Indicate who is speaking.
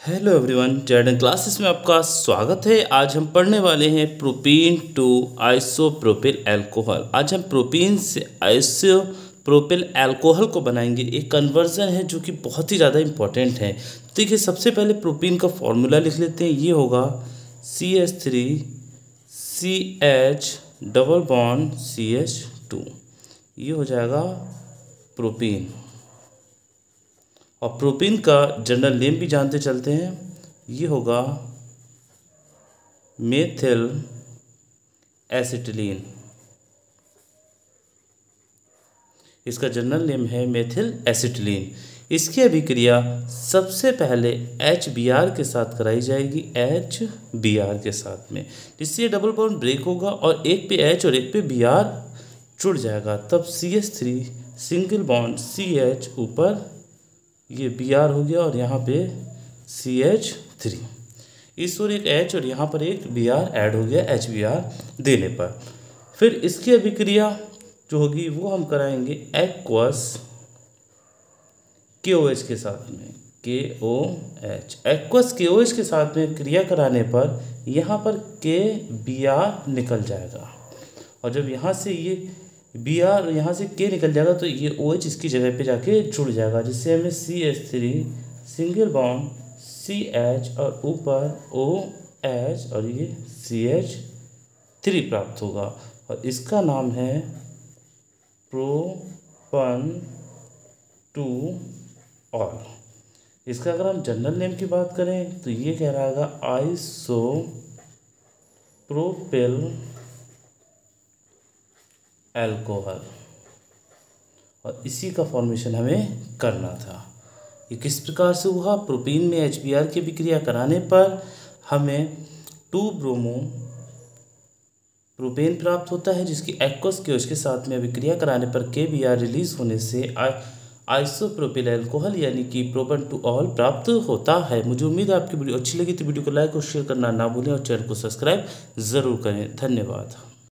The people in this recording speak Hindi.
Speaker 1: हेलो एवरीवन, जर्डन क्लासेस में आपका स्वागत है। आज हम पढ़ने वाले हैं प्रोपीन टू आइसोप्रोपिल अल्कोहल। आज हम प्रोपीन से आइसोप्रोपिल अल्कोहल को बनाएंगे। एक कन्वर्जन है जो कि बहुत ही ज़्यादा इम्पोर्टेंट है। देखिए, सबसे पहले प्रोपीन का फॉर्मूला लिख लेते हैं। ये होगा CH3CH डबल बॉन्ड CH2। ये हो जाएगा प्रोपीन। और प्रोपीन का जनरल नेम भी जानते चलते हैं। ये होगा मेथिल एसिटिलीन। इसका जनरल नेम है मेथिल एसिटिलीन। इसकी अभिक्रिया सबसे पहले HBr के साथ कराई जाएगी, HBr के साथ में, जिससे डबल बॉन्ड ब्रेक होगा और एक पे H और एक पे Br जुड़ जाएगा। तब CH3 सिंगल बॉन्ड CH ऊपर ये Br हो गया और यहाँ पे CH3, इस ओर एक H और यहाँ पर एक Br ऐड हो गया HBr देने पर। फिर इसकी अभिक्रिया जो होगी वो हम कराएंगे एक्वस KOH के साथ में, KOH। एक्वस KOH के साथ में क्रिया कराने पर यहाँ पर KBr निकल जाएगा और जब यहाँ से ये Br यहाँ से K निकल जाएगा तो ये OH इसकी जगह पे जाके जुड़ जाएगा, जिससे हमें CH3 सिंगल बॉन्ड CH और ऊपर OH और ये CH3 प्राप्त होगा और इसका नाम है प्रोपन टू ऑल। इसका अगर हम जनरल नेम की बात करें तो ये कह रहा है आइसोप्रोपिल अल्कोहल और इसी का फॉर्मेशन हमें करना था। ये किस प्रकार से हुआ? प्रोपीन में HBr की अभिक्रिया कराने पर हमें 2-ब्रोमो प्रोपेन प्राप्त होता है, जिसकी एक्वस KOH के साथ में अभिक्रिया कराने पर KBr रिलीज होने से आइसोप्रोपिल अल्कोहल यानी कि प्रोपन टू ऑल प्राप्त होता है। मुझे उम्मीद है आपकी वीडियो अच्छी लगी तो वीडियो को लाइक और शेयर करना ना भूलें और चैनल को सब्सक्राइब ज़रूर करें। धन्यवाद।